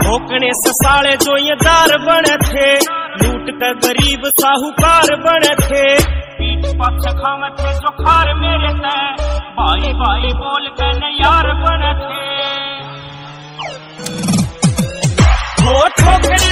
ठोकने से साले जो ये दार बने थे, लूट कर गरीब साहूकार बने थे। पीठ पक्ष खावे थे जो खार मेरे तय, भाई भाई बोल के न यार बने थे। वो ठोकने